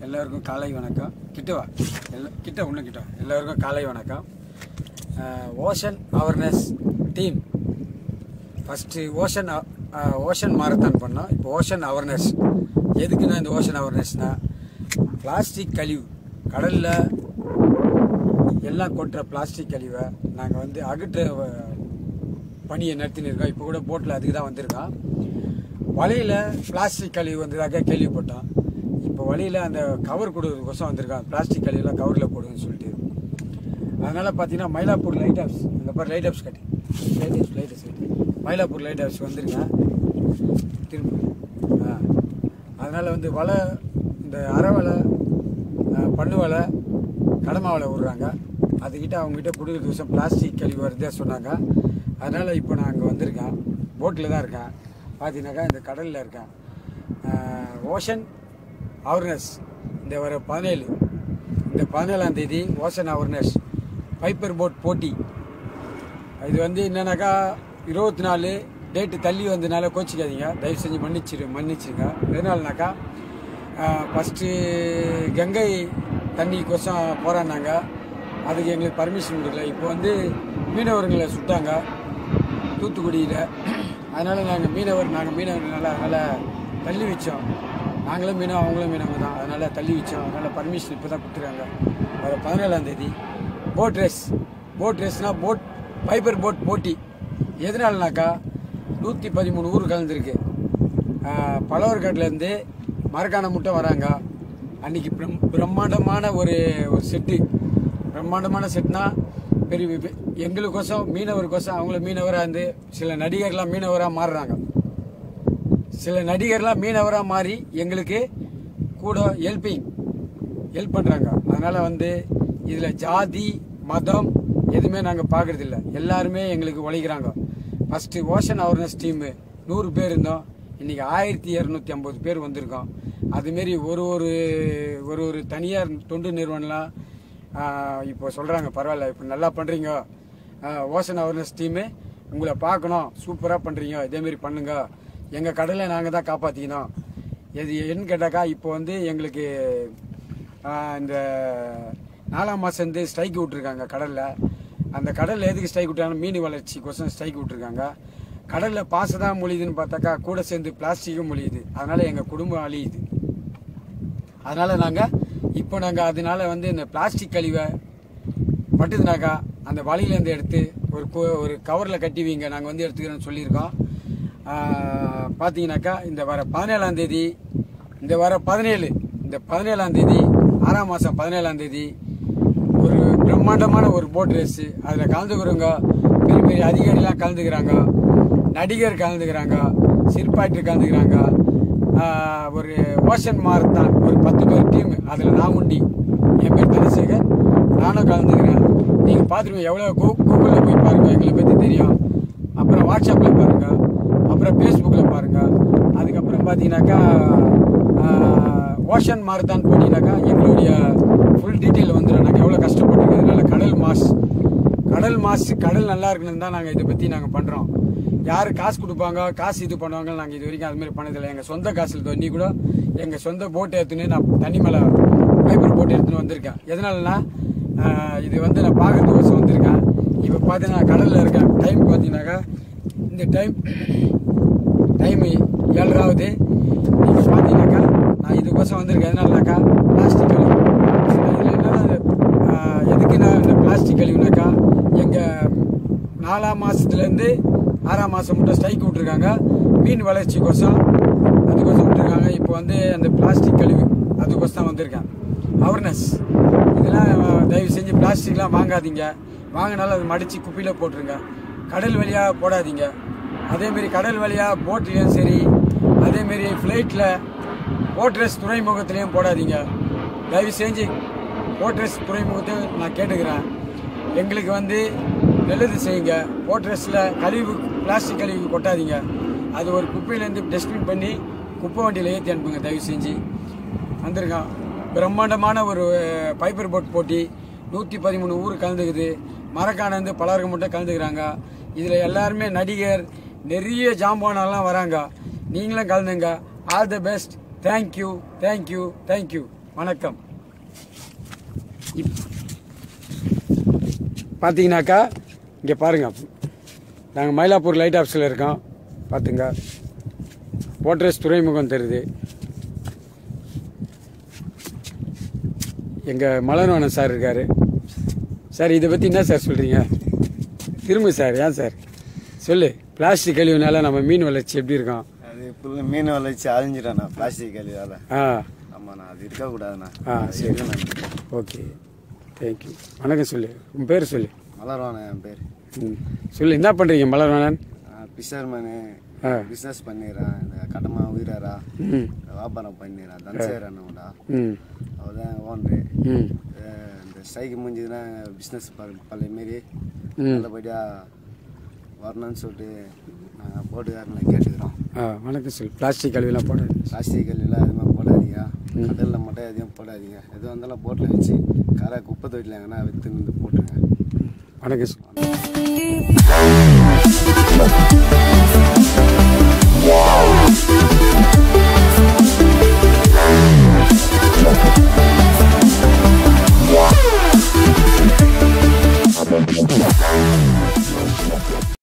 எல்லாருக்கும் காலை வணக்கம். கிட்டவா கிட்ட ஒன்று கிட்ட எல்லாருக்கும் காலை வணக்கம். Ocean awareness team first ocean marathon பண்ணோம். இப்போ ஓஷன் அவேர்னஸ். எதுக்குன்னா இந்த ஓஷன் அவேர்னஸ்னால் பிளாஸ்டிக் கழிவு கடலில் எல்லாம் கொட்டுற பிளாஸ்டிக் கழிவை நாங்கள் அகற்ற பணியை நடத்தினிருக்கோம். இப்போ கூட போட்டில் அதுக்கு தான் வந்திருக்கோம். வலையில் பிளாஸ்டிக் கழிவு வந்ததாக கேள்விப்பட்டோம். இப்போ வழியில் அந்த கவர் கொடுக்கறதுக்கோசம் வந்திருக்காங்க. பிளாஸ்டிக் கழிவுலாம் கவரில் போடுங்கன்னு சொல்லிட்டு. அதனால் பார்த்தீங்கன்னா மயிலாப்பூர் லைட் ஹவுஸ், இந்த மாதிரி லைட் ஹவுஸ் கட்டி lighthouse Mylapore lighthouse வந்திருக்கேன் திரும்ப. அதனால் வலை இந்த அரை வலை, பண்ணு வலை, கடமை வலை விடுறாங்க. அதுக்கிட்ட அவங்ககிட்ட கொடுக்குறதுக்கோசம் பிளாஸ்டிக் கழிவு வருதே சொன்னாங்க. அதனால் இப்போ நான் அங்கே வந்திருக்கேன். போட்டில் தான் இருக்கேன். பார்த்தீங்கன்னாக்கா இந்த கடலில் இருக்கேன். ஓஷன் அவேர்னஸ் இந்த வர 17ஆம் தேதி ஓஷன் அவேர்னஸ் பைப்பர் போட் போட்டி. இது என்னன்னாக்கா 24 டேட்டு தள்ளி வந்ததுனால கோச்சிக்காதீங்க, தயவு செஞ்சு மன்னிச்சிருங்க. எதனாலனாக்கா ஃபஸ்ட்டு கங்கை தண்ணிக்கோசம் போராடினாங்க. அதுக்கு எங்களுக்கு பர்மிஷன் கொடுக்கல. இப்போ மீனவர்களை சுட்டாங்க தூத்துக்குடியில். அதனால் நாங்கள் மீனவர்னால அதனால் தள்ளி வச்சோம். நாங்களும் மீனவ, அவங்களும் மீனவங்க தான். அதனால் தள்ளி வச்சோம். அதனால் பர்மிஷன் இப்போ தான் கொடுத்துருக்காங்க. வர 17ஆம் தேதி போட் ரேஸ்னால் பைப்பர் போட் போட்டி. எதனாலனாக்கா 113 ஊர் கலந்துருக்கு. பலவர்காட்டிலேருந்து மரக்காணம் மட்டும் வராங்க. அன்றைக்கி பிரம்மாண்டமான ஒரு செட்டு. பிரம்மாண்டமான செட்னா பெரிய எங்களுக்கோசம் மீனவருக்கோசம் அவங்கள மீனவராக இருந்து சில நடிகர்லாம் மீனவராக மாறுறாங்க. சில நடிகர்லாம் மீனவராக மாறி எங்களுக்கு கூட ஹெல்ப் பண்ணுறாங்க. அதனால் இதில் ஜாதி மதம் எதுவுமே நாங்கள் பார்க்குறதில்ல. எல்லாருமே எங்களுக்கு உழைக்கிறாங்க. ஃபஸ்ட்டு ஓஷன் அவேர்னஸ் டீமு 100 பேர் இருந்தோம். இன்றைக்கி 1250 பேர் வந்திருக்கோம். அதுமாரி ஒரு தனியார் தொண்டு நிறுவனம்லாம் இப்போ சொல்கிறாங்க, பரவாயில்ல இப்போ நல்லா பண்ணுறீங்க, ஓஷன் அவேர்னஸ் டீமு உங்களை பார்க்கணும், சூப்பராக பண்ணுறீங்க, இதேமாரி பண்ணுங்க, எங்கள் கடலை நாங்கள் தான் காப்பாற்றிக்கணும். எது என்னன்னு கேட்டாக்கா இப்போ எங்களுக்கு இந்த 4ஆம் மாதம் ஸ்ட்ரைக் விட்ருக்காங்க கடலில். அந்த கடலில் எதுக்கு ஸ்ட்ரைக் விட்டாங்க? மீன் வளர்ச்சிக்கோசம் ஸ்ட்ரைக் விட்ருக்காங்க. கடலில் பாசை தான் மொழியுதுன்னு பார்த்தாக்கா கூட சேர்ந்து பிளாஸ்டிக்கும் மொழியுது. அதனால் எங்கள் குடும்பம் அழியுது. அதனால் நாங்கள் இந்த பிளாஸ்டிக் கழிவை பட்டுதுனாக்கா அந்த வலையிலேருந்து எடுத்து ஒரு கவரில் கட்டி வைங்க, நாங்கள் எடுத்துக்கிறோன்னு சொல்லியிருக்கோம். பார்த்தீங்கன்னாக்கா இந்த வர 17ஆம் தேதி, இந்த வர 17ஆம் தேதி 6ஆம் மாதம் 17ஆம் தேதி ஒரு பிரம்மாண்டமான ஒரு போட் ரேஸு. அதில் கலந்துக்கிறவங்க பெரிய அதிகாரிலாம் கலந்துக்கிறாங்க, நடிகர் கலந்துக்கிறாங்க, சிற்பாட்டு கலந்துக்கிறாங்க. ஒரு ஓஷன் மாரத்தான் ஒரு 10 பேர் டீம். அதில் நான் உண்டி, என் பேர் தனசேகர், நானும் கலந்துக்கிறேன். நீங்கள் பார்த்துருங்க, எவ்வளோ கூகுளில் போய் பாருங்கள், எங்களை பற்றி தெரியும். அப்புறம் வாட்ஸ்அப்பில் பாருங்கள், அப்புறம் ஃபேஸ்புக்கில் பாருங்கள். அதுக்கப்புறம் பார்த்தீங்கன்னாக்கா ஓஷன் மாரத்தான் போட்டிங்கனாக்கா எங்களுடைய ஃபுல் டீட்டெயில் வந்துடும். நாங்கள் எவ்வளோ கஷ்டப்பட்டுருக்கிறதுனால கடல் நல்லா இருக்கணும்னு தான் நாங்கள் இதை பற்றி நாங்கள் பண்ணுறோம். யார் காசு கொடுப்பாங்க, காசு இது பண்ணுவாங்க, நாங்கள் இது வரைக்கும் அதுமாரி பண்ணதில்லை. எங்கள் சொந்த காசில் தண்ணி கூட எங்கள் சொந்த போட்டை எடுத்துன்னு நான் தண்ணி மேலே பைப்பர் போட்டு எடுத்துன்னு வந்திருக்கேன். எதனாலனா இது நான் பார்க்கறதுக்கோசம் வந்திருக்கேன். இப்போ பார்த்தீங்கன்னா கடலில் இருக்கேன். டைம் பார்த்தீங்கன்னாக்கா இந்த டைம் 7:00 நீங்கள் பார்த்தீங்கன்னாக்கா நான் இதுக்கோசம் வந்திருக்கேன். எதனாலனாக்கா பிளாஸ்டிக் கழிவு. இதில் எதுக்கு நான் இந்த பிளாஸ்டிக் கழிவுனாக்கா எங்கள் 4ஆம் மாதத்துலேருந்து 6ஆம் மாதம் மட்டும் ஸ்ட்ரைக் விட்ருக்காங்க. மீன் வளர்ச்சிக்கோசம் அதுக்கோசம் விட்டுருக்காங்க. இப்போ அந்த பிளாஸ்டிக் கழிவு அதுக்கோசம் தான் வந்திருக்கேன். அவேர்னஸ் இதெல்லாம் தயவு செஞ்சு பிளாஸ்டிக்லாம் வாங்காதீங்க. வாங்கினாலும் அது மடித்து குப்பையில் போட்டுருங்க. கடல் வழியாக போடாதீங்க. அதேமாரி கடல் வழியாக போட்லேயும் சரி, அதேமாரி ஃப்ளைட்டில் போட்ரஸ் துறைமுகத்துலேயும் போடாதீங்க. தயவு செஞ்சு போட்ரஸ் துறைமுகத்தையும் நான் கேட்டுக்கிறேன். எங்களுக்கு நல்லது செய்யுங்க. போட்ரஸில் பிளாஸ்டிக் கழிவு கொட்டாதீங்க. அது ஒரு குப்பையிலேருந்து டஸ்ட்பின் பண்ணி குப்பை வண்டியில் ஏற்றி அனுப்புங்க தயவு செஞ்சு. வந்திருக்கான் பிரம்மாண்டமான ஒரு பைப்பர் போட் போட்டி. 113 ஊர் கலந்துக்குது. மரக்காணந்து பலருக்கு மட்டும் கலந்துக்கிறாங்க. இதில் எல்லாருமே நடிகர், நிறைய ஜாம்பானெல்லாம் வராங்க. நீங்களும் கலந்துங்க. All the best. தேங்க்யூ. வணக்கம். பார்த்தீங்கன்னாக்கா இங்கே பாருங்கள், நாங்கள் மயிலாப்பூர் லைட் ஆஃபீஸில் இருக்கோம். பார்த்துங்க, போட்ரஸ் துறைமுகம் தெரியுது. எங்கள் மலர்வாணன் சார் இருக்கார். சார் இதை பற்றி என்ன சார் சொல்கிறீங்க? திரும்ப சார், ஏன் சார் சொல்லு. பிளாஸ்டிக் கழிவுனால நம்ம மீன் வளர்ச்சி எப்படி இருக்கோம்? அது ஃபுல்லாக மீன் வளர்ச்சி அழிஞ்சிட்டேண்ணா பிளாஸ்டிக் கழிவால். ஆமாண்ணா, அது இருக்கக்கூடாதுண்ணா. சரி, ஓகே, தேங்க்யூ. வணக்கம் சொல்லு, உன் பேர் சொல்லு. மலர்வாணன் என் பேர். சொல்லு, என்ன பண்ணுறீங்க மலர்வாணன்? பிஷர்மேனு, பிஸ்னஸ் பண்ணிடுறேன். இந்த கடமா உயிராரா வியாபாரம் பண்ணிடுறேன். தன்சேர் அண்ணாடா, அவர்தான் ஓனரு. இந்த ஸ்ட்ரைக்கு முடிஞ்சதுன்னா பிஸ்னஸ் பழைய மாரி நல்லபடியாக வரணும்னு சொல்லிட்டு நாங்கள் போட்டுக்காரங்களை கேட்டுக்கிறோம். வணக்கம் சொல்லு. பிளாஸ்டிக் கழிவுலாம் போடாது. பிளாஸ்டிக் கழிவுலாம் எதுவுமே போடாதீங்க. கடலில் மட்டும் எதையும் போடாதீங்க. எதுவும் வந்தாலும் போட்டில் வச்சு கரை குப்பை தொட்டில் எங்கன்னா விற்று போட்டுருங்க. வணக்கம் சொல்லு.